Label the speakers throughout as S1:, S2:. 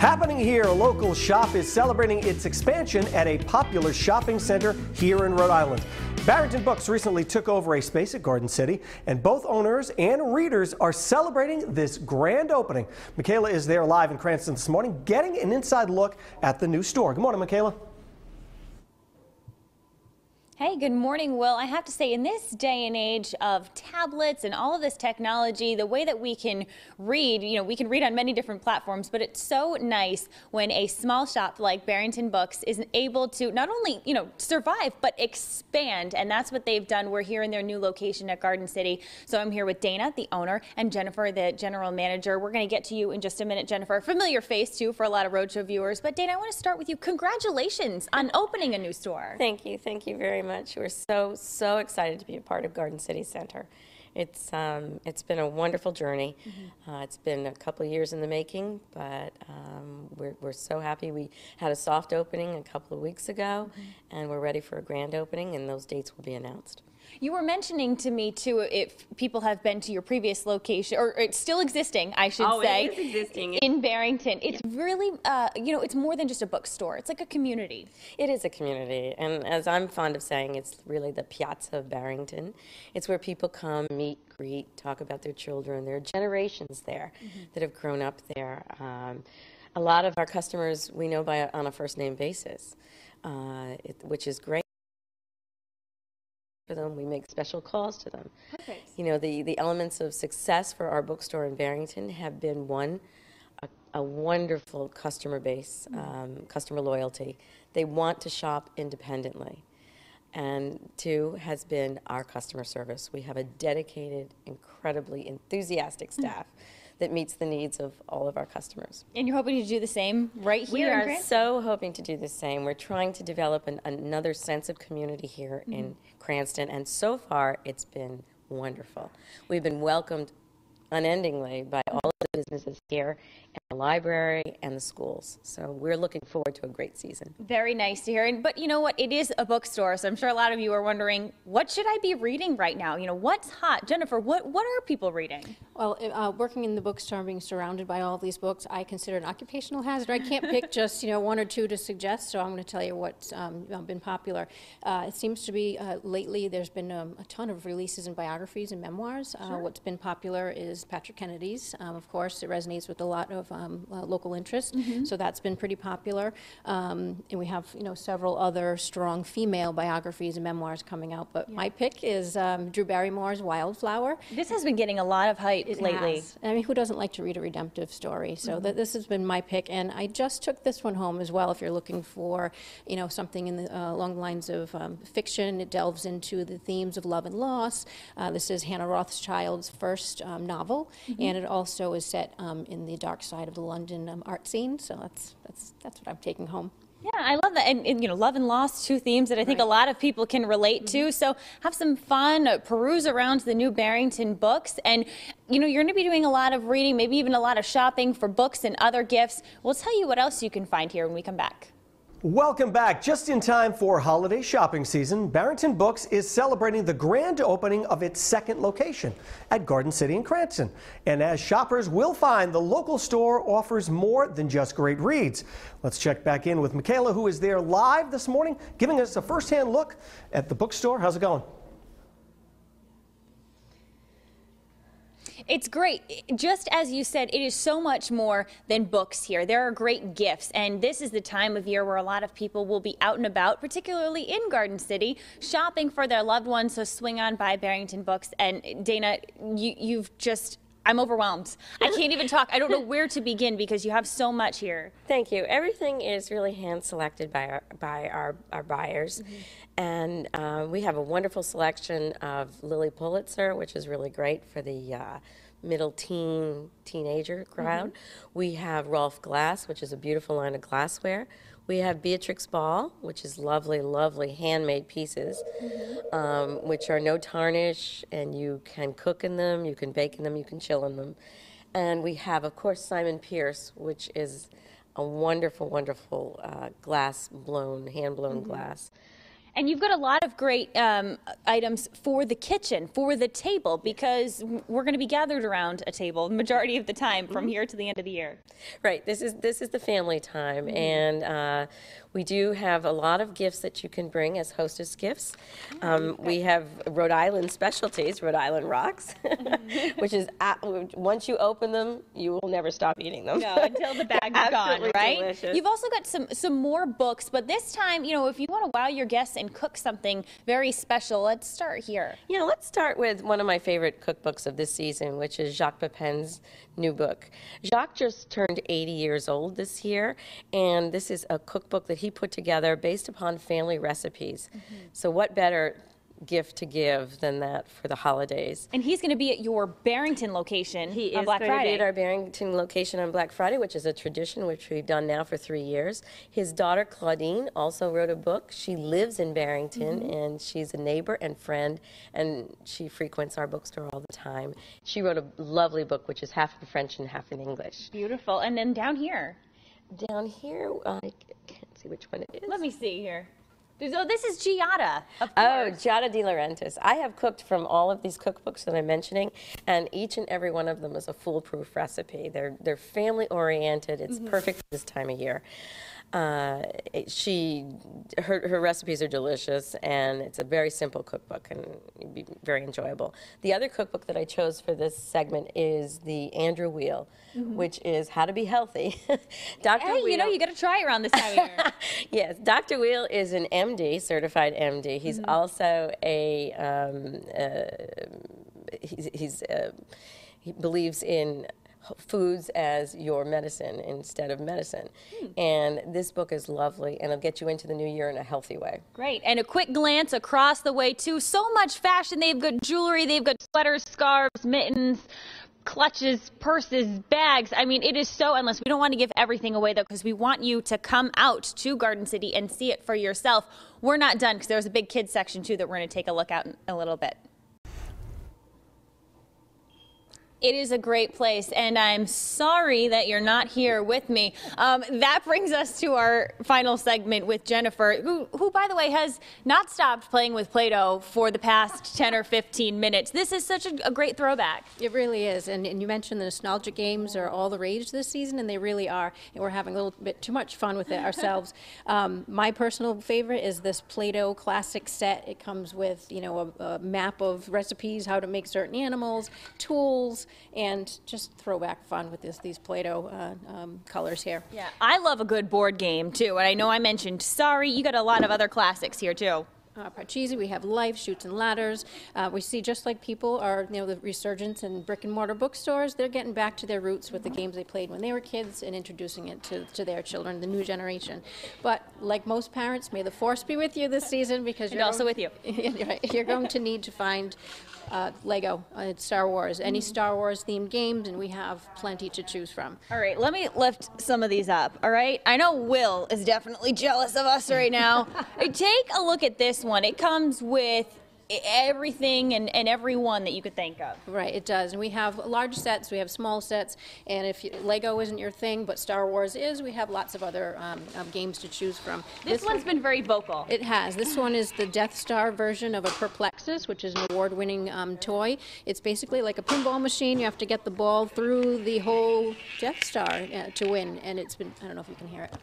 S1: Happening here, a local shop is celebrating its expansion at a popular shopping center here in Rhode Island. Barrington Books recently took over a space at Garden City, and both owners and readers are celebrating this grand opening. Michaela is there live in Cranston this morning, getting an inside look at the new store. Good morning, Michaela.
S2: Hey, good morning, Will. I have to say, in this day and age of tablets and all of this technology, the way that we can read, we can read on many different platforms, but it's so nice when a small shop like Barrington Books is able to not only, survive, but expand. And that's what they've done. We're here in their new location at Garden City. So I'm here with Dana, the owner, and Jennifer, the general manager. We're going to get to you in just a minute, Jennifer. Familiar face, too, for a lot of Rhode Show viewers. But Dana, I want to start with you. Congratulations on opening a new store.
S3: Thank you. Thank you very much. We're so excited to be a part of Garden City Center. It's been a wonderful journey. It's been a couple of years in the making, but we're so happy. We had a soft opening a couple of weeks ago, and we're ready for a grand opening, and those dates will be announced.
S2: You were mentioning to me, too, if people have been to your previous location, or it's still existing, I should say.
S3: It is existing.
S2: In Barrington. It's really, it's more than just a bookstore. It's like a community.
S3: It is a community, and as I'm fond of saying, it's really the piazza of Barrington. It's where people come, meet, greet, talk about their children. There are generations there that have grown up there. A lot of our customers we know on a first-name basis, which is great. For them, we make special calls to them.
S2: Perfect.
S3: The elements of success for our bookstore in Barrington have been, one, a wonderful customer base, customer loyalty. They want to shop independently. And two has been our customer service. We have a dedicated, incredibly enthusiastic staff that meets the needs of all of our customers.
S2: And you're hoping to do the same right here in Cranston?
S3: We are so hoping to do the same. We're trying to develop another sense of community here in Cranston, and so far it's been wonderful. We've been welcomed unendingly by all of the businesses here, and the library and the schools. So we're looking forward to a great season.
S2: Very nice to hear. But you know what? It is a bookstore, so I'm sure a lot of you are wondering, what should I be reading right now? What's hot? Jennifer, what are people reading?
S4: Well, working in the bookstore, being surrounded by all these books, I consider an occupational hazard. I can't pick just one or two to suggest, so I'm going to tell you what's been popular. It seems to be lately there's been a ton of releases in biographies and memoirs. What's been popular is Patrick Kennedy's. Of course, it resonates with a lot of local interest, so that's been pretty popular. And we have several other strong female biographies and memoirs coming out. But my pick is Drew Barrymore's Wildflower.
S2: This has been getting a lot of hype lately.
S4: I mean, who doesn't like to read a redemptive story? So this has been my pick, and I just took this one home as well. If you're looking for something in the along the lines of fiction, it delves into the themes of love and loss. This is Hannah Rothschild's first novel, and it also is set in the dark side of the London art scene. So that's what I'm taking home.
S2: Yeah, I love that. And love and loss, two themes that I think a lot of people can relate to. So have some fun, peruse around the new Barrington Books. And, you're going to be doing a lot of reading, maybe even a lot of shopping for books and other gifts. We'll tell you what else you can find here when we come back.
S1: Welcome back. Just in time for holiday shopping season, Barrington Books is celebrating the grand opening of its second location at Garden City in Cranston. And as shoppers will find, the local store offers more than just great reads. Let's check back in with Michaela, who is there live this morning, giving us a first-hand look at the bookstore. How's it going?
S2: It's great. Just as you said, it is so much more than books here. There are great gifts, and this is the time of year where a lot of people will be out and about, particularly in Garden City, shopping for their loved ones, so swing on by Barrington Books. And Dana, I'm overwhelmed. I can't even talk. I don't know where to begin because you have so much here.
S3: Thank you. Everything is really hand-selected by our buyers. And we have a wonderful selection of Lily Pulitzer, which is really great for the middle teenager crowd. We have Rolf Glass, which is a beautiful line of glassware. We have Beatrix Ball, which is lovely, lovely handmade pieces, which are no tarnish, and you can cook in them, you can bake in them, you can chill in them. And we have, of course, Simon Pierce, which is a wonderful, wonderful hand-blown glass.
S2: And you've got a lot of great items for the kitchen, for the table, because we're going to be gathered around a table the majority of the time from here to the end of the year.
S3: Right. This is the family time, and we do have a lot of gifts that you can bring as hostess gifts. We have Rhode Island specialties, Rhode Island rocks, which is once you open them, you will never stop eating them.
S2: No, until the bag's gone, right?
S3: Delicious.
S2: You've also got some more books, but this time, you know, if you want to wow your guests and cook something very special, let's start here.
S3: Yeah, let's start with one of my favorite cookbooks of this season, which is Jacques Pepin's new book. Jacques just turned 80 years old this year, and this is a cookbook that he put together based upon family recipes. So what better gift to give than that for the holidays?
S2: And he's going to be at your Barrington location on Black
S3: He is going
S2: Friday.
S3: to be at our Barrington location on Black Friday, which is a tradition which we've done now for 3 years. His daughter Claudine also wrote a book. She lives in Barrington, and she's a neighbor and friend, and she frequents our bookstore all the time. She wrote a lovely book which is half in French and half in English.
S2: Beautiful. And then down here.
S3: Down here, I can't see which one it is.
S2: Let me see here. Oh, this is Giada.
S3: Oh, Giada De Laurentiis. I have cooked from all of these cookbooks that I'm mentioning, and each and every one of them is a foolproof recipe. They're family oriented. It's perfect for this time of year. Her recipes are delicious, and it's a very simple cookbook, and it'd be very enjoyable. The other cookbook that I chose for this segment is the Andrew Wheel, which is how to be healthy. Dr.
S2: Hey,
S3: Wheel,
S2: you know, you got to try around this time of year.
S3: Yes, Dr. Wheel is an MD, certified MD. He's also a he believes in foods as your medicine instead of medicine. And this book is lovely, and it'll get you into the new year in a healthy way.
S2: Great. And a quick glance across the way, too. So much fashion. They've got jewelry. They've got sweaters, scarves, mittens, clutches, purses, bags. I mean, it is so endless. We don't want to give everything away, though, because we want you to come out to Garden City and see it for yourself. We're not done, because there's a big kids section, too, that we're going to take a look at in a little bit. It is a great place, and I'm sorry that you're not here with me. That brings us to our final segment with Jennifer, who, by the way, has not stopped playing with Play-Doh for the past 10 or 15 minutes. This is such a great throwback.
S4: It really is, and you mentioned the nostalgia games are all the rage this season, and they really are, and we're having a little bit too much fun with it ourselves. My personal favorite is this Play-Doh classic set. It comes with, you know, a map of recipes, how to make certain animals, tools, and just throwback fun with these Play-Doh colors here.
S2: Yeah, I love a good board game, too, and I know I mentioned Sorry. You got a lot of other classics here, too.
S4: Parcheesi, we have Life, Chutes and Ladders. We see, just like people are, you know, the resurgence in brick and mortar bookstores, they're getting back to their roots with the games they played when they were kids and introducing it to their children, the new generation. But like most parents, may the force be with you this season, because you're
S2: also with you.
S4: You're going to need to find Lego, Star Wars, any Star Wars themed games, and we have plenty to choose from.
S2: All right, let me lift some of these up, all right? I know Will is definitely jealous of us right now. Take a look at this one. It comes with everything and everyone that you could think of.
S4: Right, it does. And we have large sets, we have small sets, and if Lego isn't your thing, but Star Wars is, we have lots of other games to choose from.
S2: This one's been very vocal.
S4: It has. This one is the Death Star version of a Perplexus, which is an award-winning toy. It's basically like a pinball machine. You have to get the ball through the whole Death Star to win, and it's been, I don't know if you can hear it.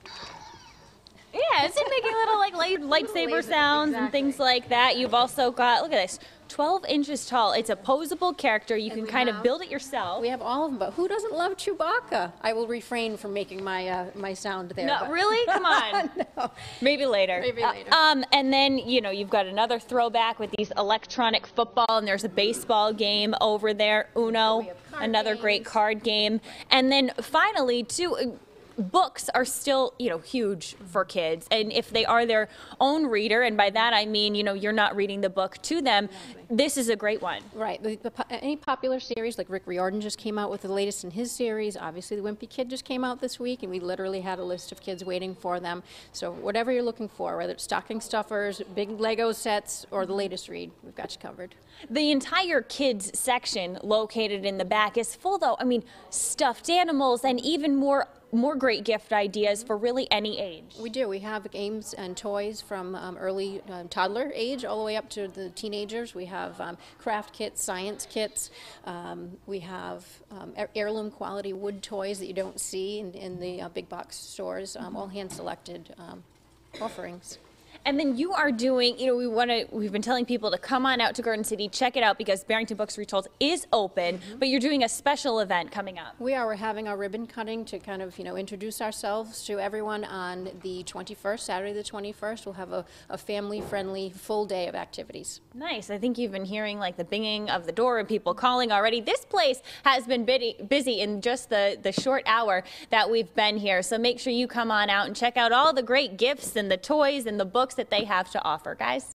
S2: Yeah, it's making little like lightsaber sounds and things like that. You've also got, look at this, 12 inches tall. It's a posable character. You can kind of build it yourself.
S4: We have all of them, but who doesn't love Chewbacca? I will refrain from making my my sound there.
S2: No, really? Come on.
S4: No.
S2: Maybe later.
S4: Maybe later.
S2: And then, you know, you've got another throwback with these electronic football, and there's a baseball game over there, Uno, another great card game. And then finally, too, books are still, you know, huge for kids, and if they are their own reader, and by that I mean, you know, you're not reading the book to them, This is a great one.
S4: Right. Any popular series, like Rick Riordan just came out with the latest in his series. Obviously, The Wimpy Kid just came out this week, and we literally had a list of kids waiting for them. So whatever you're looking for, whether it's stocking stuffers, big Lego sets, or the latest read, we've got you covered.
S2: The entire kids section located in the back is full, though, I mean, stuffed animals and even more great gift ideas for really any age.
S4: We do. We have games and toys from early toddler age all the way up to the teenagers. We have craft kits, science kits. We have heirloom quality wood toys that you don't see in the big box stores, all hand-selected offerings.
S2: And then you are doing, we've been telling people to come on out to Garden City, check it out, because Barrington Books Retold is open, but you're doing a special event coming up.
S4: We're having our ribbon cutting to kind of, introduce ourselves to everyone on the 21st, Saturday the 21st. We'll have a family-friendly full day of activities.
S2: Nice. I think you've been hearing like the binging of the door and people calling already. This place has been busy in just the short hour that we've been here. So make sure you come on out and check out all the great gifts and the toys and the books that they have to offer, guys.